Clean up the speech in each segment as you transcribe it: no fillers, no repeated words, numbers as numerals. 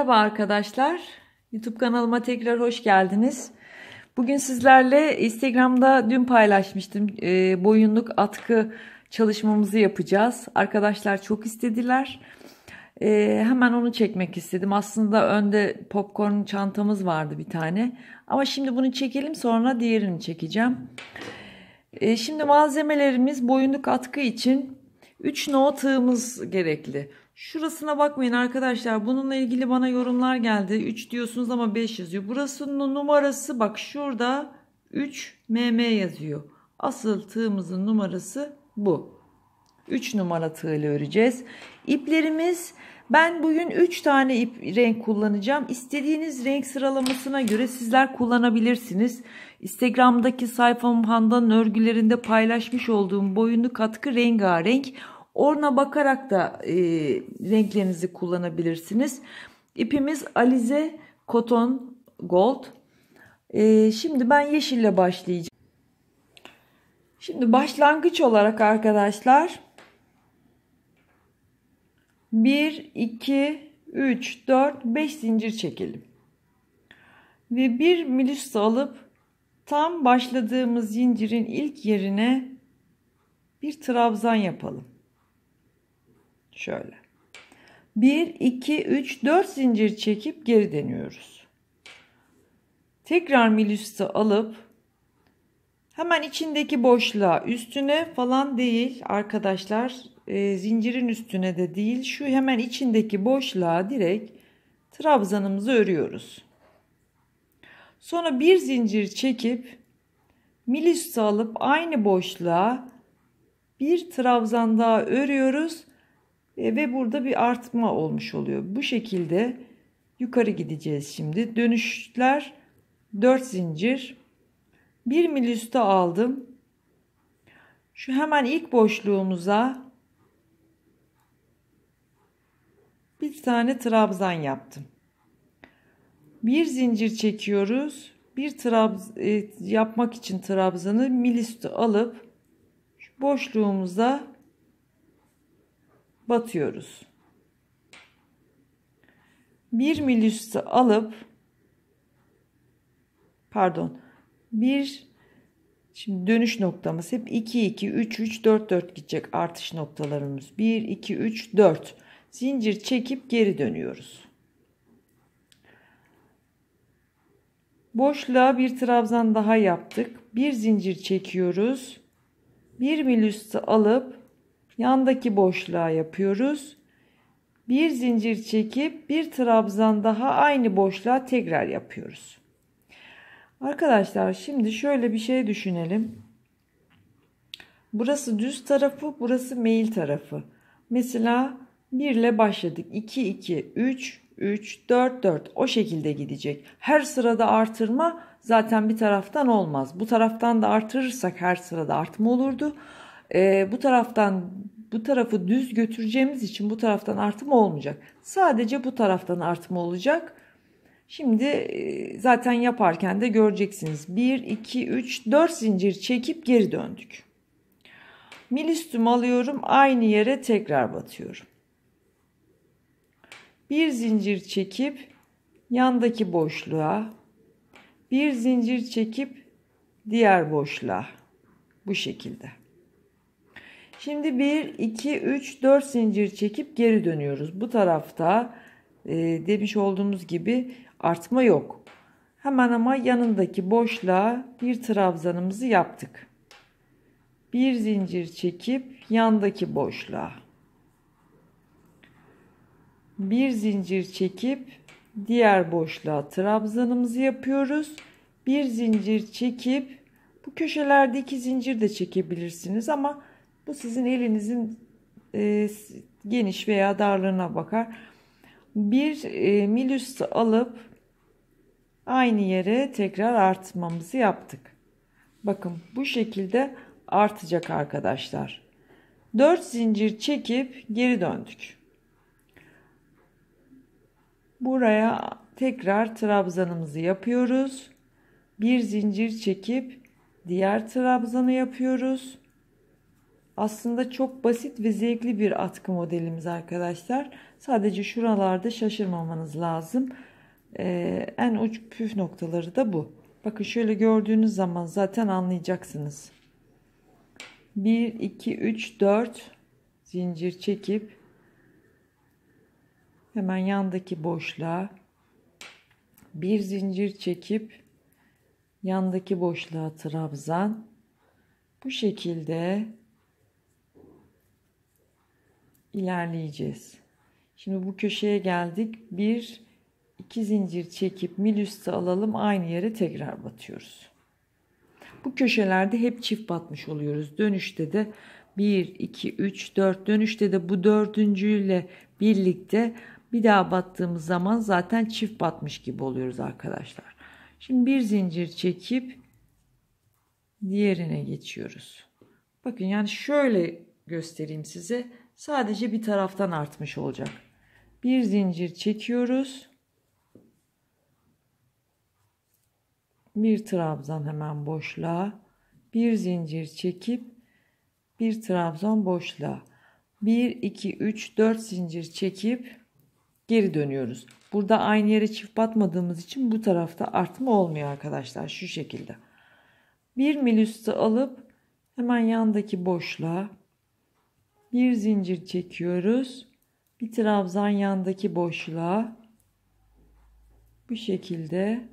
Merhaba arkadaşlar. YouTube kanalıma tekrar hoş geldiniz. Bugün sizlerle Instagram'da dün paylaşmıştım. Boyunluk atkı çalışmamızı yapacağız. Arkadaşlar çok istediler. Hemen onu çekmek istedim. Aslında önde popcorn çantamız vardı bir tane. Ama şimdi bunu çekelim, sonra diğerini çekeceğim. Şimdi malzemelerimiz boyunluk atkı için 3 no tığımız gerekli. Şurasına bakmayın arkadaşlar. Bununla ilgili bana yorumlar geldi. 3 diyorsunuz ama 5 yazıyor. Burasının numarası bak şurada 3 mm yazıyor. Asıl tığımızın numarası bu. 3 numara tığ ile öreceğiz. İplerimiz, ben bugün 3 tane ip renk kullanacağım. İstediğiniz renk sıralamasına göre sizler kullanabilirsiniz. Instagram'daki sayfam Handan'ın örgülerinde paylaşmış olduğum boyunluk atkı rengarenk. Ona bakarak da renklerinizi kullanabilirsiniz. İpimiz Alize Cotton Gold. Şimdi ben yeşille başlayacağım. Şimdi başlangıç olarak arkadaşlar 1, 2, 3, 4, 5 zincir çekelim. Ve bir milüsta alıp tam başladığımız zincirin ilk yerine bir trabzan yapalım. Şöyle. 1, 2, 3, 4 zincir çekip geri dönüyoruz. Tekrar milüsta alıp hemen içindeki boşluğa, üstüne falan değil arkadaşlar, zincirin üstüne de değil, şu hemen içindeki boşluğa direkt trabzanımızı örüyoruz. Sonra bir zincir çekip milüsta alıp aynı boşluğa bir trabzan daha örüyoruz ve burada bir artma olmuş oluyor. Bu şekilde yukarı gideceğiz şimdi. Dönüşler 4 zincir. Bir milüsta aldım. Şu hemen ilk boşluğumuza bir tane trabzan yaptım. Bir zincir çekiyoruz. Bir yapmak için trabzanı milüsta alıp şu boşluğumuza batıyoruz. Bir milüsta alıp şimdi dönüş noktamız hep 2 2 3 3 4 4 gidecek artış noktalarımız. 1 2 3 4 zincir çekip geri dönüyoruz. Boşluğa bir trabzan daha yaptık. Bir zincir çekiyoruz. Bir milüsta alıp yandaki boşluğa yapıyoruz. Bir zincir çekip bir trabzan daha aynı boşluğa tekrar yapıyoruz. Arkadaşlar şimdi şöyle bir şey düşünelim. Burası düz tarafı, burası meyil tarafı. Mesela 1 ile başladık. 2 2 3 3 4 4 o şekilde gidecek. Her sırada artırma zaten bir taraftan olmaz. Bu taraftan da artırırsak her sırada artma olurdu. Bu tarafı düz götüreceğimiz için bu taraftan artma olmayacak. Sadece bu taraftan artma olacak. Şimdi zaten yaparken de göreceksiniz. 1, 2, 3, 4 zincir çekip geri döndük. Milüstümü alıyorum. Aynı yere tekrar batıyorum. Bir zincir çekip yandaki boşluğa, bir zincir çekip diğer boşluğa. Bu şekilde. Şimdi 1, 2, 3, 4 zincir çekip geri dönüyoruz. Bu tarafta demiş olduğumuz gibi artma yok. Hemen ama yanındaki boşluğa bir trabzanımızı yaptık. Bir zincir çekip yandaki boşluğa. Bir zincir çekip diğer boşluğa trabzanımızı yapıyoruz. Bir zincir çekip bu köşelerde 2 zincir de çekebilirsiniz ama bu sizin elinizin geniş veya darlığına bakar. Bir milüsta alıp aynı yere tekrar artmamızı yaptık. Bakın bu şekilde artacak arkadaşlar. 4 zincir çekip geri döndük. Buraya tekrar trabzanımızı yapıyoruz. Bir zincir çekip diğer trabzanı yapıyoruz. Aslında çok basit ve zevkli bir atkı modelimiz arkadaşlar. Sadece şuralarda şaşırmamanız lazım. En uç püf noktaları da bu. Bakın şöyle gördüğünüz zaman zaten anlayacaksınız. 1, 2, 3, 4 zincir çekip hemen yandaki boşluğa bir zincir çekip yandaki boşluğa trabzan. Bu şekilde ilerleyeceğiz. Şimdi bu köşeye geldik. Bir, iki zincir çekip mil üstü alalım. Aynı yere tekrar batıyoruz. Bu köşelerde hep çift batmış oluyoruz. Dönüşte de 1, 2, 3, 4. Dönüşte de bu dördüncüyle birlikte bir daha battığımız zaman zaten çift batmış gibi oluyoruz arkadaşlar. Şimdi bir zincir çekip diğerine geçiyoruz. Bakın yani şöyle göstereyim size. Sadece bir taraftan artmış olacak. Bir zincir çekiyoruz. Bir trabzan hemen boşluğa. Bir zincir çekip bir trabzan boşluğa. 1, 2, 3, 4 zincir çekip geri dönüyoruz. Burada aynı yere çift batmadığımız için bu tarafta artma olmuyor arkadaşlar. Şu şekilde. Bir mil üstü alıp hemen yandaki boşluğa bir zincir çekiyoruz. Bir trabzan yandaki boşluğa. Bu şekilde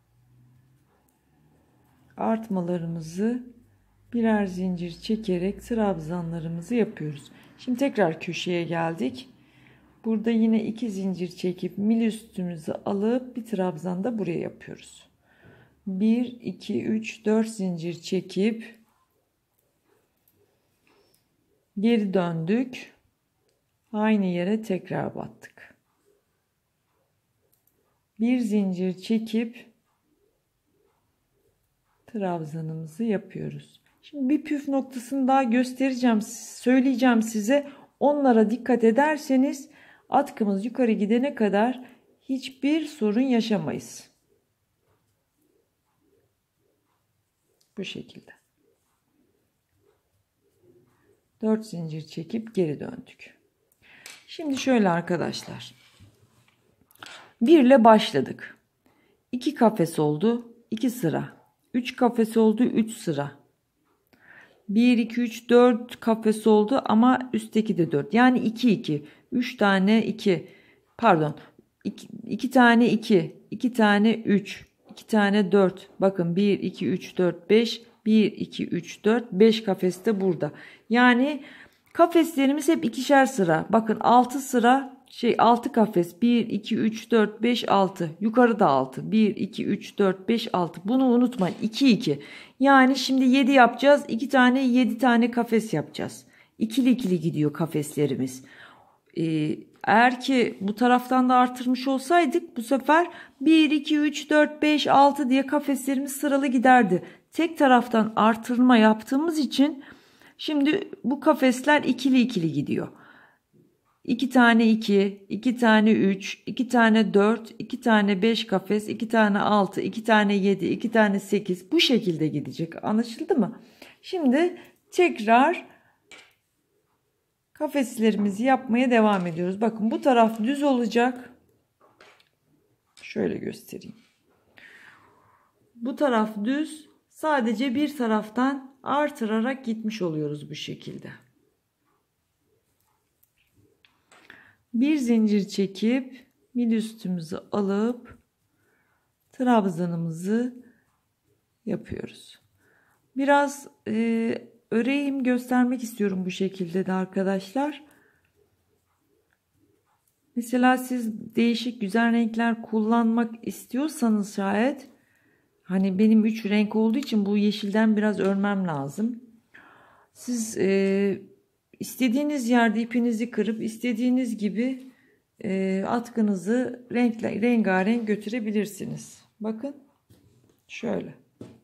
artmalarımızı birer zincir çekerek trabzanlarımızı yapıyoruz. Şimdi tekrar köşeye geldik. Burada yine iki zincir çekip mil üstümüzü alıp bir trabzan da buraya yapıyoruz. 1, 2, 3, 4 zincir çekip geri döndük. Aynı yere tekrar battık. Bir zincir çekip trabzanımızı yapıyoruz. Şimdi bir püf noktasını daha göstereceğim, söyleyeceğim size. Onlara dikkat ederseniz atkımız yukarı gidene kadar hiçbir sorun yaşamayız. Bu şekilde. 4 zincir çekip geri döndük. Şimdi şöyle arkadaşlar. 1 ile başladık. 2 kafes oldu. 2 sıra. 3 kafes oldu. 3 sıra. 1, 2, 3, 4 kafes oldu ama üstteki de 4. Yani 2, 2. 3 tane 2. Pardon. 2 tane 2. 2 tane 3. 2 tane 4. Bakın 1, 2, 3, 4, 5. 1, 2, 3, 4, 5 kafes de burada. Yani kafeslerimiz hep ikişer sıra. Bakın 6 sıra 6 kafes. 1, 2, 3, 4, 5, 6. Yukarıda 6. 1, 2, 3, 4, 5, 6. Bunu unutmayın. 2, 2. Yani şimdi 7 yapacağız. 2 tane 7 tane kafes yapacağız. İkili ikili gidiyor kafeslerimiz. Eğer ki bu taraftan da artırmış olsaydık bu sefer 1, 2, 3, 4, 5, 6 diye kafeslerimiz sıralı giderdi. Tek taraftan artırma yaptığımız için şimdi bu kafesler ikili ikili gidiyor. 2 tane 2, 2 tane 3, 2 tane 4, 2 tane 5 kafes, 2 tane 6, 2 tane 7, 2 tane 8 bu şekilde gidecek. Anlaşıldı mı? Şimdi tekrar kafeslerimizi yapmaya devam ediyoruz. Bakın bu taraf düz olacak. Şöyle göstereyim. Bu taraf düz. Sadece bir taraftan artırarak gitmiş oluyoruz bu şekilde. Bir zincir çekip mil üstümüzü alıp trabzanımızı yapıyoruz. Biraz öreyim göstermek istiyorum bu şekilde de arkadaşlar. Mesela siz değişik güzel renkler kullanmak istiyorsanız şayet, hani benim 3 renk olduğu için bu yeşilden biraz örmem lazım. Siz istediğiniz yerde ipinizi kırıp istediğiniz gibi atkınızı rengarenk götürebilirsiniz. Bakın şöyle.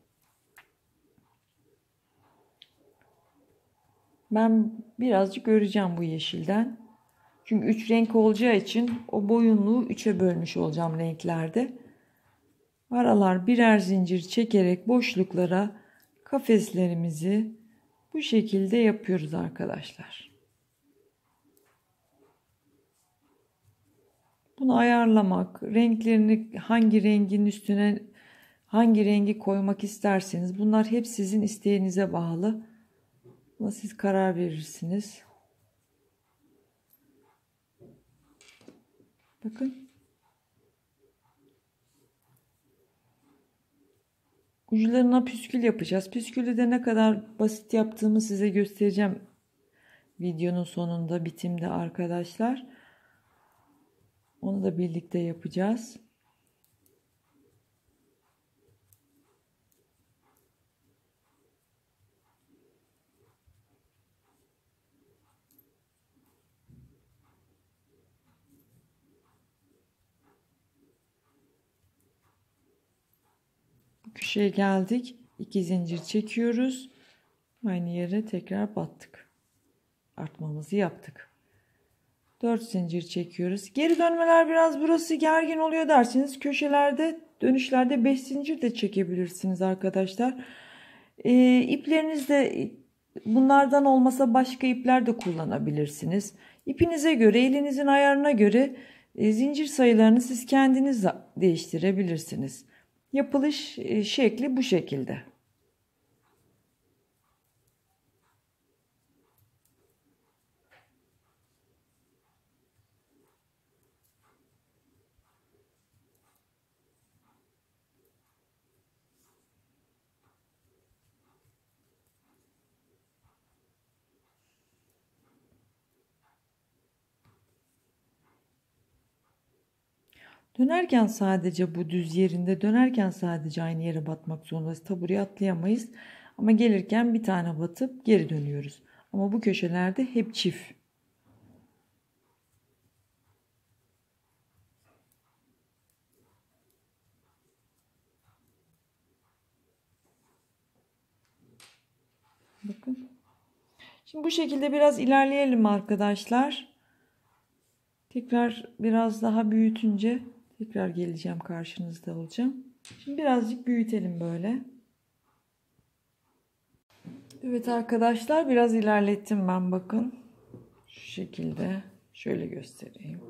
Ben birazcık öreceğim bu yeşilden. Çünkü 3 renk olacağı için o boyunluğu 3'e bölmüş olacağım renklerde. Aralar birer zincir çekerek boşluklara kafeslerimizi Bu şekilde yapıyoruz arkadaşlar. Bunu ayarlamak, renklerini hangi rengin üstüne hangi rengi koymak isterseniz bunlar hep sizin isteğinize bağlı. Buna siz karar verirsiniz. Bakın. Uçlarına püskül yapacağız. Püskülü de ne kadar basit yaptığımı size göstereceğim videonun sonunda, bitimde arkadaşlar. Onu da birlikte yapacağız. Bu köşeye geldik. 2 zincir çekiyoruz. Aynı yere tekrar battık. Artmamızı yaptık. 4 zincir çekiyoruz. Geri dönmeler biraz burası gergin oluyor derseniz köşelerde, dönüşlerde 5 zincir de çekebilirsiniz arkadaşlar. İpleriniz de bunlardan olmasa başka ipler de kullanabilirsiniz. İpinize göre, elinizin ayarına göre zincir sayılarını siz kendiniz değiştirebilirsiniz. Yapılış şekli bu şekilde. Dönerken sadece bu düz yerinde dönerken sadece aynı yere batmak zorundayız. Taburaya atlayamayız. Ama gelirken bir tane batıp geri dönüyoruz. Ama bu köşelerde hep çift. Bakın. Şimdi bu şekilde biraz ilerleyelim arkadaşlar. Tekrar biraz daha büyütünce tekrar geleceğim, karşınızda olacağım. Şimdi birazcık büyütelim böyle. Evet arkadaşlar, biraz ilerlettim ben, bakın. Şu şekilde şöyle göstereyim.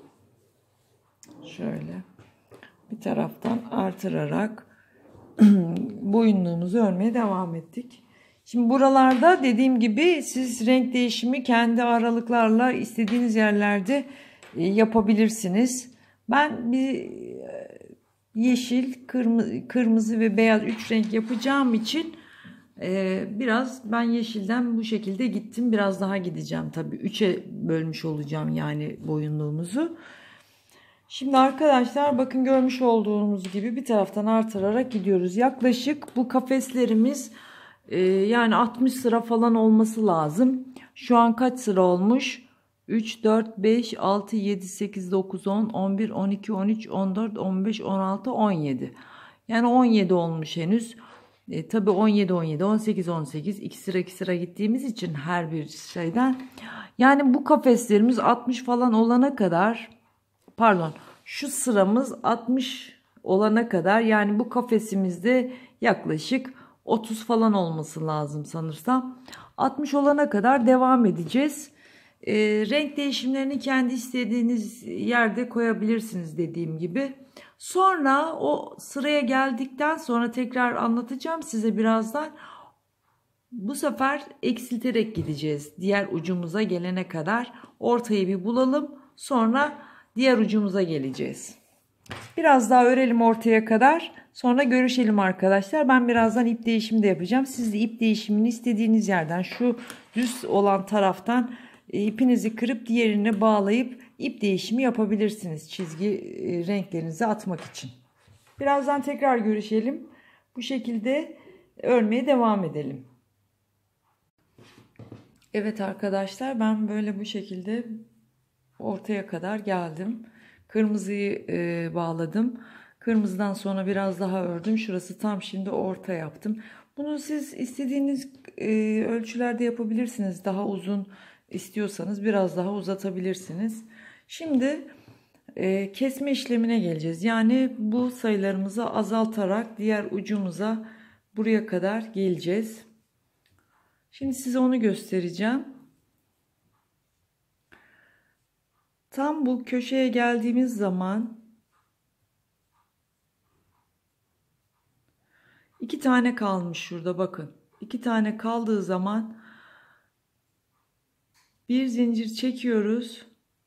Şöyle bir taraftan artırarak boyunluğumuzu örmeye devam ettik. Şimdi buralarda dediğim gibi siz renk değişimi kendi aralıklarla istediğiniz yerlerde yapabilirsiniz. Ben bir yeşil, kırmızı ve beyaz 3 renk yapacağım için biraz ben yeşilden bu şekilde gittim. Biraz daha gideceğim tabii. 3'e bölmüş olacağım yani boyunluğumuzu. Şimdi arkadaşlar bakın, görmüş olduğunuz gibi bir taraftan artırarak gidiyoruz. Yaklaşık bu kafeslerimiz yani 60 sıra falan olması lazım. Şu an kaç sıra olmuş? 3, 4, 5, 6, 7, 8, 9, 10, 11, 12, 13, 14, 15, 16, 17. Yani 17 olmuş henüz. Tabii 17, 17, 18, 18. 2 sıra 2 sıra gittiğimiz için her bir şeyden. Yani bu kafeslerimiz 60 falan olana kadar, pardon, şu sıramız 60 olana kadar, yani bu kafesimizde yaklaşık 30 falan olması lazım sanırsam. 60 olana kadar devam edeceğiz. Renk değişimlerini kendi istediğiniz yerde koyabilirsiniz dediğim gibi. Sonra o sıraya geldikten sonra tekrar anlatacağım size birazdan. Bu sefer eksilterek gideceğiz. Diğer ucumuza gelene kadar ortayı bir bulalım. Sonra diğer ucumuza geleceğiz. Biraz daha örelim ortaya kadar. Sonra görüşelim arkadaşlar. Ben birazdan ip değişimi de yapacağım. Siz de ip değişimini istediğiniz yerden, şu düz olan taraftan ipinizi kırıp diğerine bağlayıp ip değişimi yapabilirsiniz. Çizgi renklerinizi atmak için. Birazdan tekrar görüşelim. Bu şekilde örmeye devam edelim. Evet arkadaşlar, ben böyle bu şekilde ortaya kadar geldim. Kırmızıyı bağladım. Kırmızıdan sonra biraz daha ördüm. Şurası tam şimdi orta yaptım. Bunu siz istediğiniz ölçülerde yapabilirsiniz. Daha uzun istiyorsanız biraz daha uzatabilirsiniz. Şimdi kesme işlemine geleceğiz. Yani bu sayılarımızı azaltarak diğer ucumuza, buraya kadar geleceğiz. Şimdi size onu göstereceğim. Tam bu köşeye geldiğimiz zaman 2 tane kalmış şurada, bakın. 2 tane kaldığı zaman bir zincir çekiyoruz.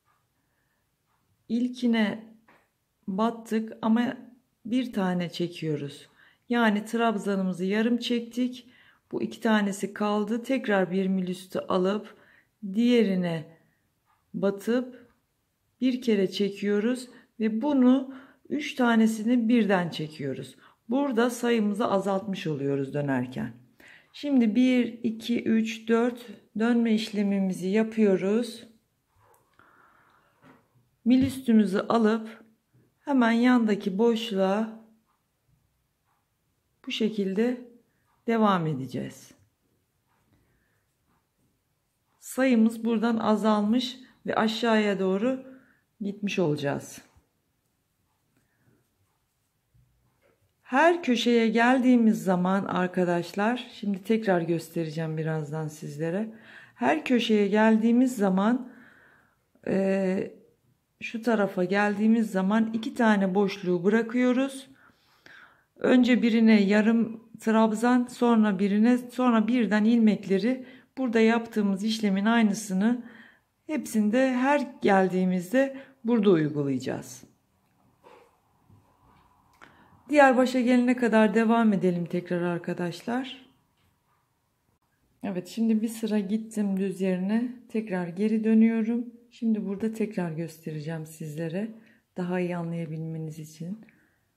İlkine battık ama bir tane çekiyoruz. Yani trabzanımızı yarım çektik. Bu 2 tanesi kaldı. Tekrar bir mil üstü alıp diğerine batıp bir kere çekiyoruz ve bunu 3 tanesini birden çekiyoruz. Burada sayımızı azaltmış oluyoruz dönerken. Şimdi 1, 2, 3, 4 dönme işlemimizi yapıyoruz. Mil üstümüzü alıp hemen yandaki boşluğa bu şekilde devam edeceğiz. Sayımız buradan azalmış ve aşağıya doğru gitmiş olacağız. Her köşeye geldiğimiz zaman arkadaşlar, şimdi tekrar göstereceğim birazdan sizlere. Her köşeye geldiğimiz zaman şu tarafa geldiğimiz zaman 2 tane boşluğu bırakıyoruz. Önce birine yarım trabzan, sonra birine, sonra birden ilmekleri, burada yaptığımız işlemin aynısını hepsinde her geldiğimizde burada uygulayacağız. Diğer başa gelene kadar devam edelim tekrar arkadaşlar. Evet, şimdi bir sıra gittim düz yerine, tekrar geri dönüyorum. Şimdi burada tekrar göstereceğim sizlere, daha iyi anlayabilmeniz için.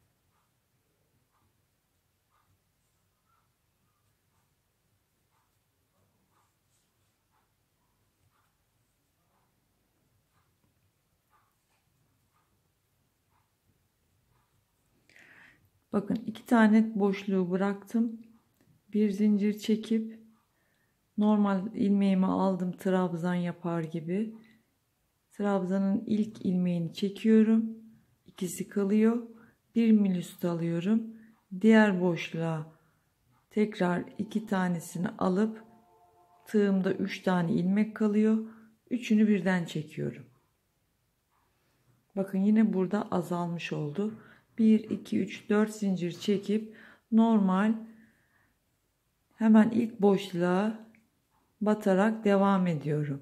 Bakın 2 tane boşluğu bıraktım. Bir zincir çekip normal ilmeğimi aldım, trabzan yapar gibi. Trabzanın ilk ilmeğini çekiyorum. İkisi kalıyor. Bir mil üstü alıyorum. Diğer boşluğa tekrar 2 tanesini alıp tığımda 3 tane ilmek kalıyor. Üçünü birden çekiyorum. Bakın yine burada azalmış oldu. 1, 2, 3, 4 zincir çekip normal hemen ilk boşluğa batarak devam ediyorum.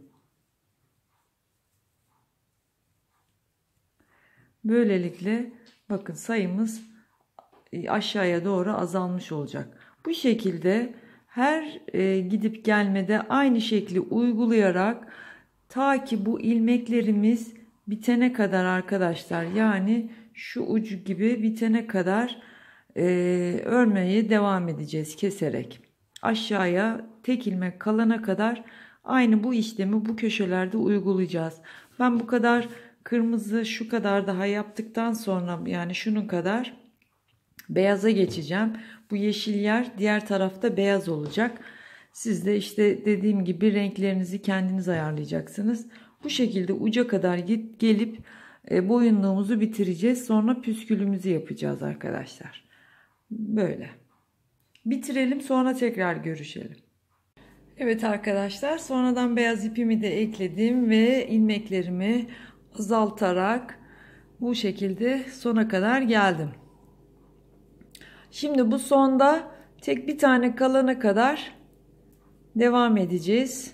Böylelikle bakın sayımız aşağıya doğru azalmış olacak. Bu şekilde her gidip gelmede aynı şekli uygulayarak ta ki bu ilmeklerimiz bitene kadar arkadaşlar, yani şu ucu gibi bitene kadar örmeye devam edeceğiz keserek. Aşağıya tek ilmek kalana kadar aynı bu işlemi bu köşelerde uygulayacağız. Ben bu kadar kırmızı şu kadar daha yaptıktan sonra, yani şunun kadar beyaza geçeceğim. Bu yeşil yer diğer tarafta beyaz olacak. Siz de işte dediğim gibi renklerinizi kendiniz ayarlayacaksınız. Bu şekilde uca kadar gelip boyunluğumuzu bitireceğiz. Sonra püskülümüzü yapacağız arkadaşlar. Böyle. Bitirelim, sonra tekrar görüşelim. Evet arkadaşlar, sonradan beyaz ipimi de ekledim ve ilmeklerimi azaltarak bu şekilde sona kadar geldim. Şimdi bu sonda tek bir tane kalana kadar devam edeceğiz.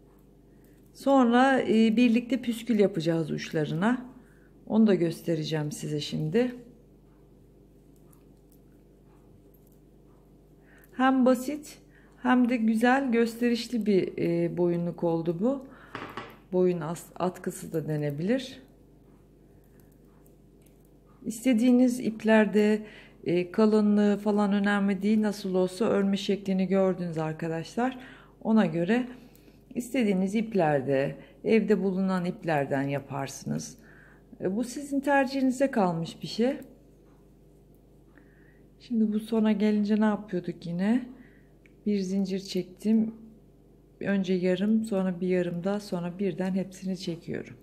Sonra birlikte püskül yapacağız uçlarına. Onu da göstereceğim size şimdi. Hem basit hem de güzel, gösterişli bir boyunluk oldu bu. Boyun atkısı da denebilir. İstediğiniz iplerde kalınlığı falan önemli değil. Nasıl olsa örme şeklini gördünüz arkadaşlar. Ona göre istediğiniz iplerde, evde bulunan iplerden yaparsınız. Bu sizin tercihinize kalmış bir şey. Şimdi bu sona gelince ne yapıyorduk yine? Bir zincir çektim. Önce yarım, sonra bir yarım daha, sonra birden hepsini çekiyorum.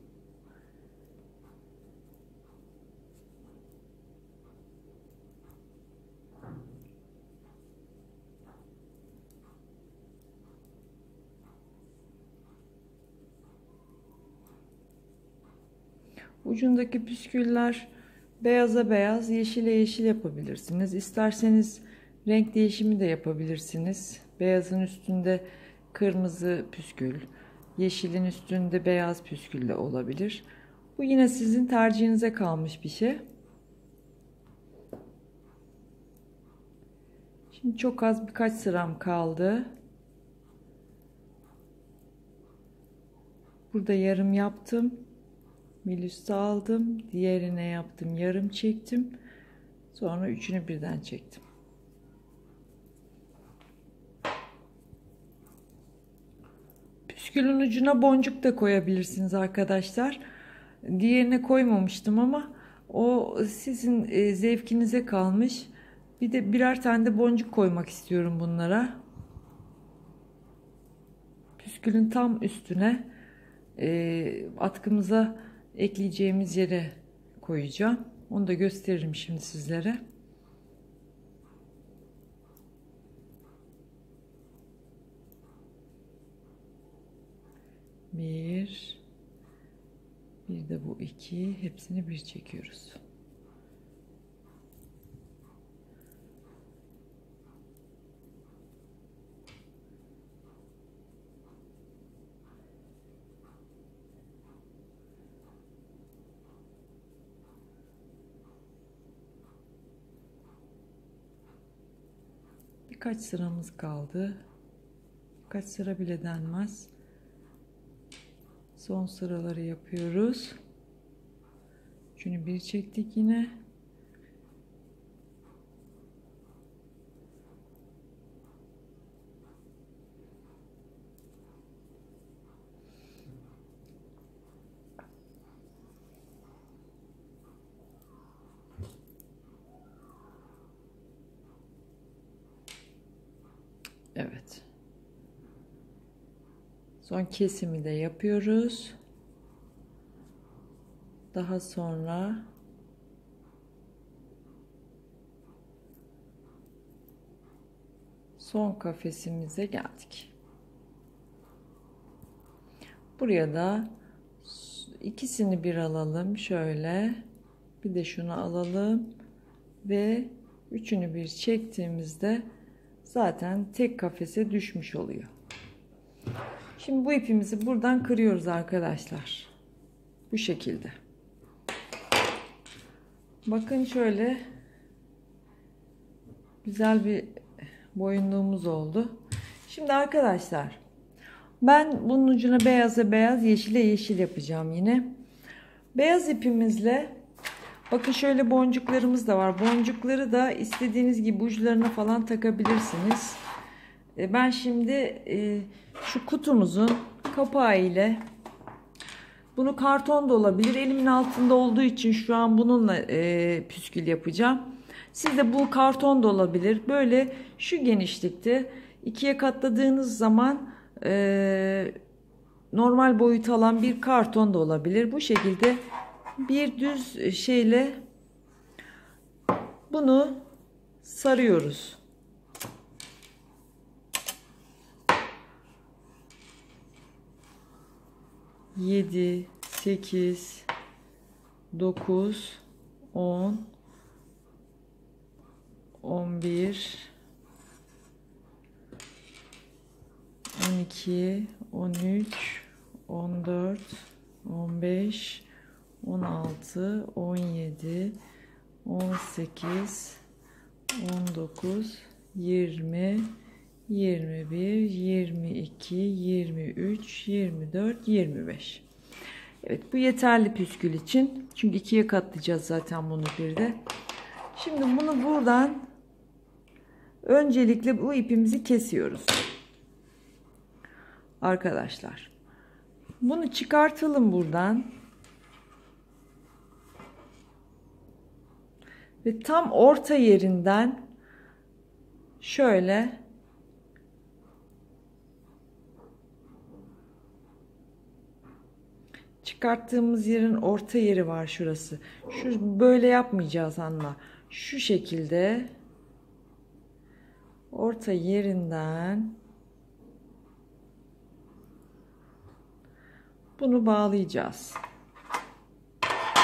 Ucundaki püsküller beyaza beyaz, yeşile yeşil yapabilirsiniz. İsterseniz renk değişimi de yapabilirsiniz. Beyazın üstünde kırmızı püskül, yeşilin üstünde beyaz püskül de olabilir. Bu yine sizin tercihinize kalmış bir şey. Şimdi çok az birkaç sıram kaldı. Burada yarım yaptım. Mil üstü aldım. Diğerine yaptım. Yarım çektim. Sonra üçünü birden çektim. Püskülün ucuna boncuk da koyabilirsiniz arkadaşlar. Diğerine koymamıştım ama o sizin zevkinize kalmış. Bir de birer tane de boncuk koymak istiyorum bunlara. Püskülün tam üstüne atkımıza ekleyeceğimiz yere koyacağım. Onu da gösteririm şimdi sizlere. Bir de bu iki, hepsini bir çekiyoruz. Birkaç sıramız kaldı. Birkaç sıra bile denmez. Son sıraları yapıyoruz. Şunu bir çektik yine. Evet. Son kesimi de yapıyoruz. Daha sonra son kafesimize geldik. Buraya da ikisini bir alalım. Şöyle. Bir de şunu alalım. Ve üçünü bir çektiğimizde zaten tek kafese düşmüş oluyor. Şimdi bu ipimizi buradan kırıyoruz arkadaşlar. Bu şekilde. Bakın şöyle güzel bir boyunluğumuz oldu. Şimdi arkadaşlar ben bunun ucuna beyaza beyaz, yeşile yeşil yapacağım yine. Beyaz ipimizle bakın şöyle boncuklarımız da var. Boncukları da istediğiniz gibi uçlarına falan takabilirsiniz. Ben şimdi şu kutumuzun kapağı ile, bunu karton da olabilir. Elimin altında olduğu için şu an bununla püskül yapacağım. Sizde bu karton da olabilir. Böyle şu genişlikte ikiye katladığınız zaman normal boyut alan bir karton da olabilir. Bu şekilde bir düz şeyle bunu sarıyoruz. Yedi, 8, 9, 10, 11, 12, 13, 14, 15, 16, 17, 18, 19, 20, 21, 22, 23, 24, 25. Evet, bu yeterli püskül için. Çünkü ikiye katlayacağız zaten bunu bir de. Şimdi bunu buradan öncelikle bu ipimizi kesiyoruz. Arkadaşlar. Bunu çıkartalım buradan. Ve tam orta yerinden şöyle çıkarttığımız yerin orta yeri var şurası. Şu böyle yapmayacağız Anla. Şu şekilde orta yerinden bunu bağlayacağız.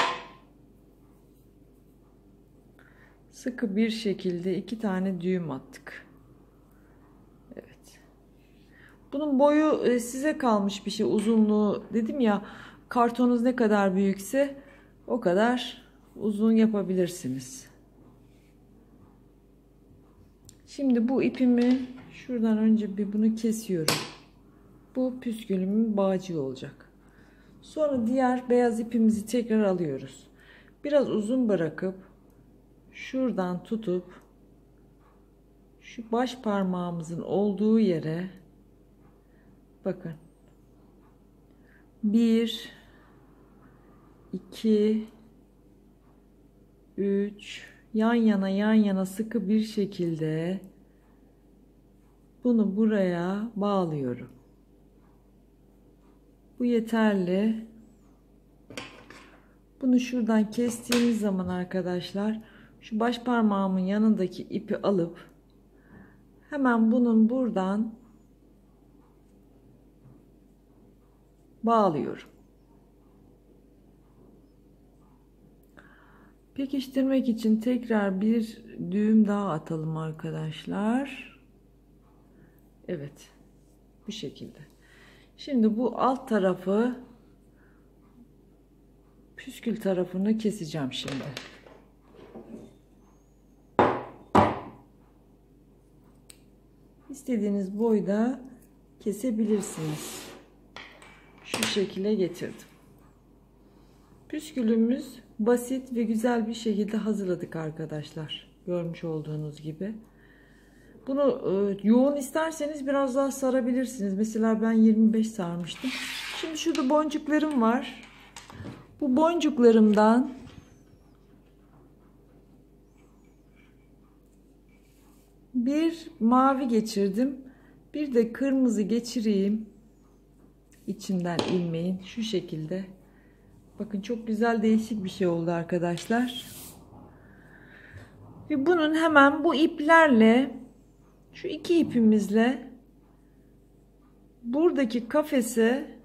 sıkı bir şekilde 2 tane düğüm attık. Evet. Bunun boyu size kalmış bir şey. Uzunluğu dedim ya, kartonunuz ne kadar büyükse o kadar uzun yapabilirsiniz. Şimdi bu ipimi şuradan önce bir bunu kesiyorum. Bu püskülümün bağcığı olacak. Sonra diğer beyaz ipimizi tekrar alıyoruz. Biraz uzun bırakıp şuradan tutup şu baş parmağımızın olduğu yere bakın. 1 2 3 yan yana sıkı bir şekilde bunu buraya bağlıyorum. Bu yeterli. Bunu şuradan kestiğimiz zaman arkadaşlar şu baş parmağımın yanındaki ipi alıp hemen bunun buradan bağlıyorum. Pekiştirmek için tekrar bir düğüm daha atalım arkadaşlar. Evet. Bu şekilde. Şimdi bu alt tarafı, püskül tarafını keseceğim şimdi. İstediğiniz boyda kesebilirsiniz. Şu şekilde getirdim. Püskülümüz basit ve güzel bir şekilde hazırladık arkadaşlar. Görmüş olduğunuz gibi. Bunu yoğun isterseniz biraz daha sarabilirsiniz. Mesela ben 25 sarmıştım. Şimdi şurada boncuklarım var. Bu boncuklarımdan bir mavi geçirdim. Bir de kırmızı geçireyim. İçinden ilmeğin şu şekilde. Bakın çok güzel değişik bir şey oldu arkadaşlar. Ve bunun hemen bu iplerle, şu iki ipimizle buradaki kafese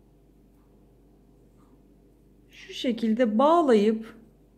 şu şekilde bağlayıp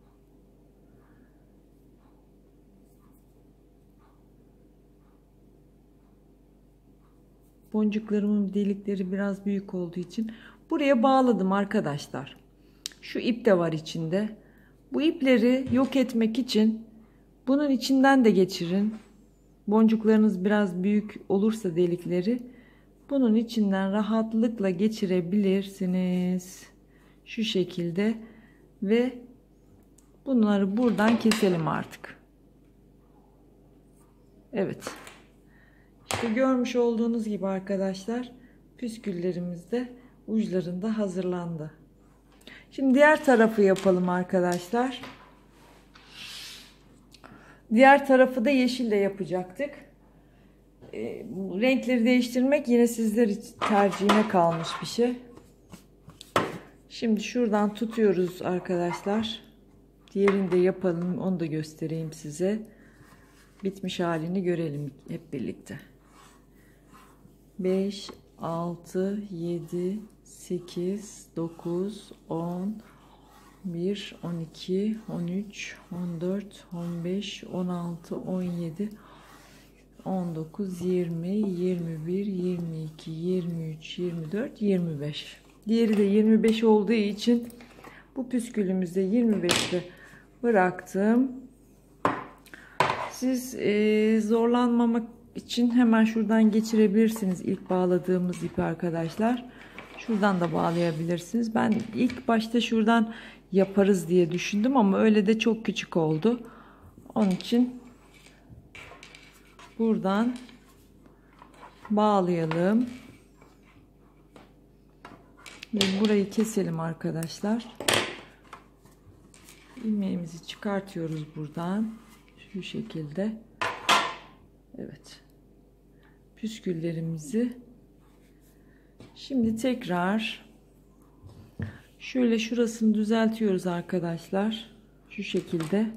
boncuklarımın delikleri biraz büyük olduğu için buraya bağladım arkadaşlar. Şu ip de var içinde. Bu ipleri yok etmek için bunun içinden de geçirin. Boncuklarınız biraz büyük olursa delikleri bunun içinden rahatlıkla geçirebilirsiniz. Şu şekilde ve bunları buradan keselim artık. Evet. İşte görmüş olduğunuz gibi arkadaşlar püsküllerimiz de uçlarında hazırlandı. Şimdi diğer tarafı yapalım arkadaşlar. Diğer tarafı da yeşille yapacaktık. Renkleri değiştirmek yine sizler tercihine kalmış bir şey. Şimdi şuradan tutuyoruz arkadaşlar. Diğerini de yapalım. Onu da göstereyim size. Bitmiş halini görelim hep birlikte. 5, 6, 7, 8, 9, 10, 11, 12, 13, 14, 15, 16, 17, 19, 20, 21, 22, 23, 24, 25. Diğeri de 25 olduğu için bu püskülümüzde 25'te bıraktım. Siz zorlanmamak için hemen şuradan geçirebilirsiniz ilk bağladığımız ipi arkadaşlar. Şuradan da bağlayabilirsiniz. Ben ilk başta şuradan yaparız diye düşündüm ama öyle de çok küçük oldu. Onun için buradan bağlayalım. Ve burayı keselim arkadaşlar. İlmeğimizi çıkartıyoruz buradan. Şu şekilde. Evet. Püsküllerimizi şimdi tekrar şöyle şurasını düzeltiyoruz arkadaşlar. Şu şekilde.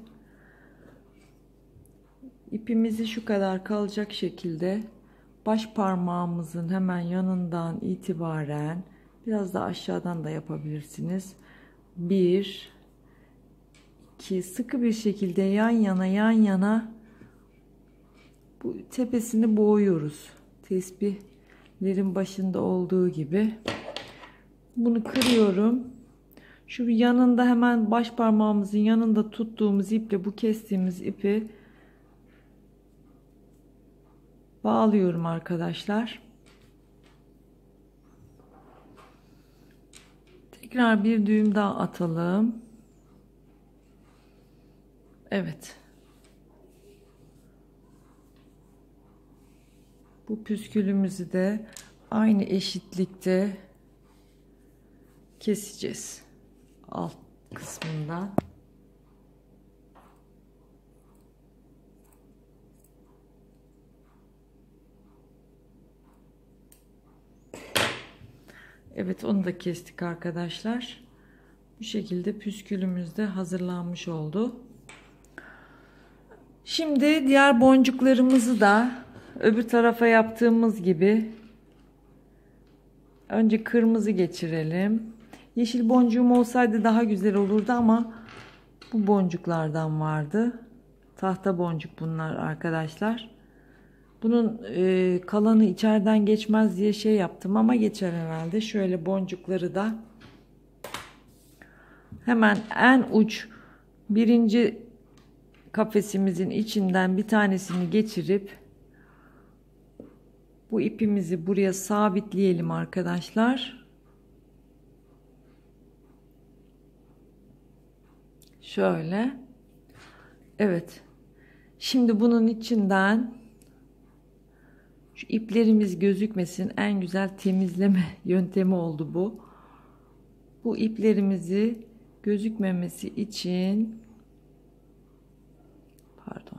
İpimizi şu kadar kalacak şekilde baş parmağımızın hemen yanından itibaren biraz da aşağıdan da yapabilirsiniz. 1 ki sıkı bir şekilde yan yana bu tepesini boğuyoruz. Tesbihlerin başında olduğu gibi. Bunu kırıyorum. Şu yanında, hemen baş parmağımızın yanında tuttuğumuz iple bu kestiğimiz ipi bağlıyorum arkadaşlar. Tekrar bir düğüm daha atalım. Evet. Bu püskülümüzü de aynı eşitlikte keseceğiz. Alt kısmından. Evet, onu da kestik arkadaşlar. Bu şekilde püskülümüz de hazırlanmış oldu. Şimdi diğer boncuklarımızı da öbür tarafa yaptığımız gibi önce kırmızı geçirelim. Yeşil boncuğum olsaydı daha güzel olurdu ama bu boncuklardan vardı. Tahta boncuk bunlar arkadaşlar. Bunun kalanı içeriden geçmez diye şey yaptım ama geçer herhalde. Şöyle boncukları da hemen en uç birinci kafesimizin içinden bir tanesini geçirip bu ipimizi buraya sabitleyelim arkadaşlar. Şöyle. Evet. Şimdi bunun içinden şu iplerimiz gözükmesin. En güzel temizleme yöntemi oldu bu. Bu iplerimizi gözükmemesi için, pardon.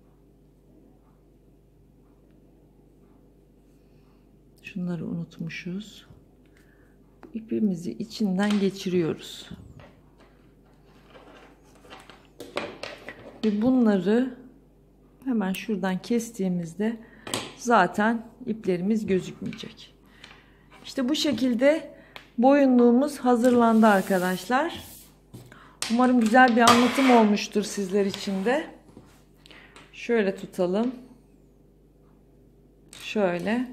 Şunları unutmuşuz. Bu ipimizi içinden geçiriyoruz. Ve bunları hemen şuradan kestiğimizde zaten iplerimiz gözükmeyecek. İşte bu şekilde boyunluğumuz hazırlandı arkadaşlar. Umarım güzel bir anlatım olmuştur sizler için de. Şöyle tutalım. Şöyle.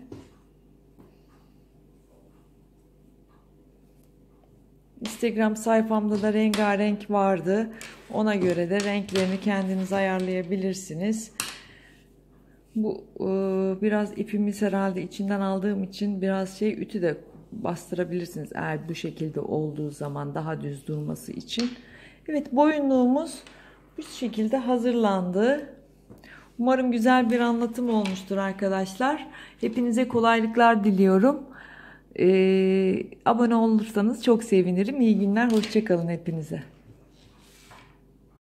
Instagram sayfamda da rengarenk vardı. Ona göre de renklerini kendiniz ayarlayabilirsiniz. Bu biraz ipimiz herhalde içinden aldığım için biraz ütü de bastırabilirsiniz eğer bu şekilde olduğu zaman, daha düz durması için. Evet, boyunluğumuz bu şekilde hazırlandı. Umarım güzel bir anlatım olmuştur arkadaşlar. Hepinize kolaylıklar diliyorum. Abone olursanız çok sevinirim. İyi günler, hoşça kalın hepinize.